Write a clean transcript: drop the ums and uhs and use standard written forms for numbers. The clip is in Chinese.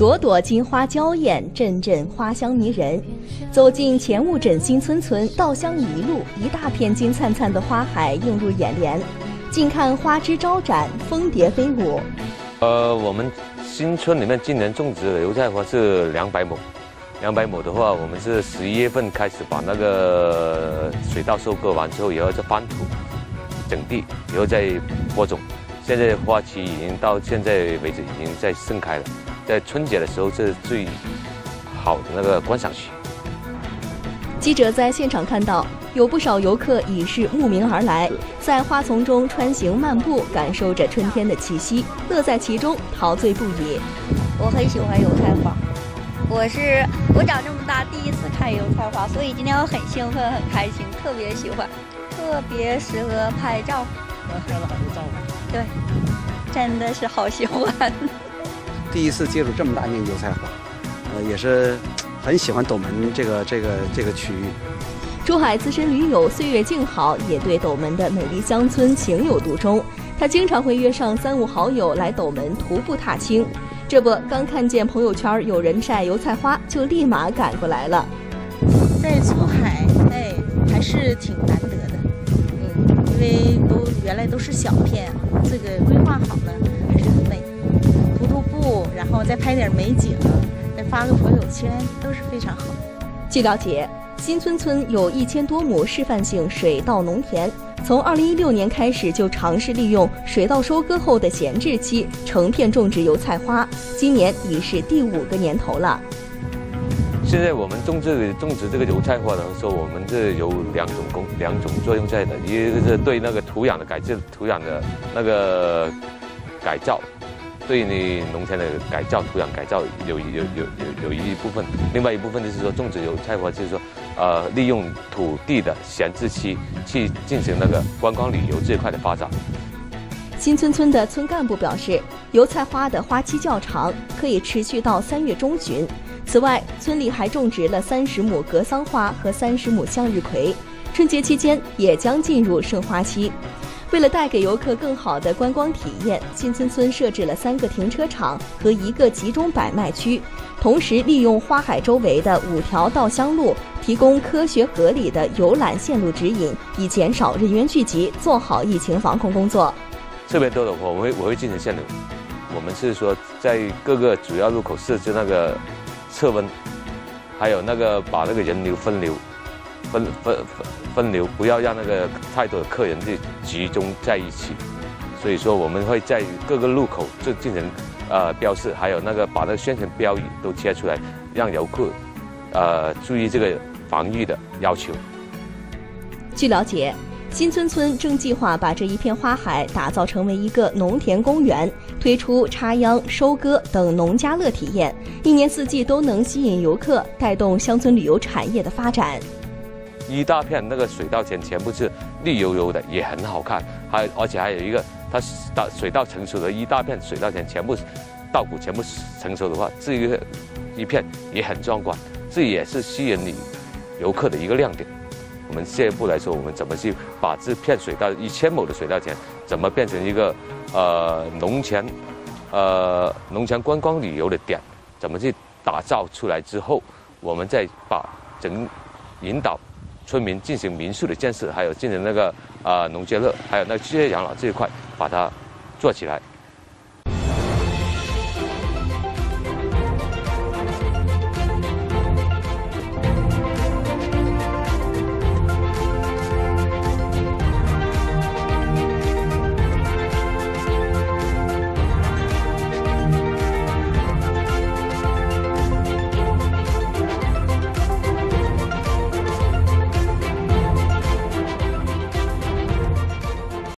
朵朵金花娇艳，阵阵花香迷人。走进前雾镇新村村，稻香一路，一大片金灿灿的花海映入眼帘。近看花枝招展，蜂蝶飞舞。 我们新村里面今年种植的油菜花是200亩。200亩的话，我们是11月份开始把那个水稻收割完之后，以后再翻土、整地，以后再播种。现在花期已经到现在为止已经在盛开了，在春节的时候是最好的那个观赏期。 记者在现场看到，有不少游客已是慕名而来，在花丛中穿行漫步，感受着春天的气息，乐在其中，陶醉不已。 我很喜欢油菜花，我长这么大第一次看油菜花，所以今天我很兴奋很开心，特别喜欢，特别适合拍照。 拍了很多照片。 对，真的是好喜欢。 第一次接触这么大面积油菜花，也是很喜欢斗门这个区域。 珠海资深驴友岁月静好也对斗门的美丽乡村情有独钟，他经常会约上3、5好友来斗门徒步踏青。这不，刚看见朋友圈有人晒油菜花，就立马赶过来了。 在珠海，还是挺难得的，因为原来都是小片，这个规划好了还是很美。徒步，然后再拍点美景，再发个朋友圈，都是非常好。 据了解，新村村有1000多亩示范性水稻农田，从2016年开始就尝试利用水稻收割后的闲置期成片种植油菜花，今年已是第5个年头了。 现在我们种植这个油菜花的时候，我们是有两种作用在的，一个是对那个土壤的改制，土壤的那个改造，对你农田的改造，土壤改造有一部分，另外一部分就是说种植油菜花，就是说利用土地的闲置期去进行那个观光旅游这一块的发展。 新村村的村干部表示，油菜花的花期较长，可以持续到3月中旬。此外，村里还种植了30亩格桑花和30亩向日葵，春节期间也将进入盛花期。为了带给游客更好的观光体验，新村村设置了3个停车场和1个集中摆卖区，同时利用花海周围的5条稻香路，提供科学合理的游览线路指引，以减少人员聚集，做好疫情防控工作。 特别多的话，我会进行限流。我们是说在各个主要路口设置那个测温，还有那个把那个人流分流，不要让那个太多的客人去集中在一起。所以说我们会在各个路口就进行标示，还有那个把那个宣传标语都贴出来，让游客注意这个防御的要求。 据了解，新村村正计划把这一片花海打造成为一个农田公园，推出插秧、收割等农家乐体验，一年4季都能吸引游客，带动乡村旅游产业的发展。 一大片那个水稻田全部是绿油油的，也很好看，而且还有一个，它水稻成熟的一大片水稻田全部稻谷全部成熟的话，这一片也很壮观，这也是吸引游客的一个亮点。我们下一步来说，我们怎么去把这片水稻1000亩的水稻田，怎么变成一个农田观光旅游的点，怎么去打造出来之后，我们再把引导村民进行民宿的建设，还有进行那个农家乐，还有那个职业养老这一块，把它做起来。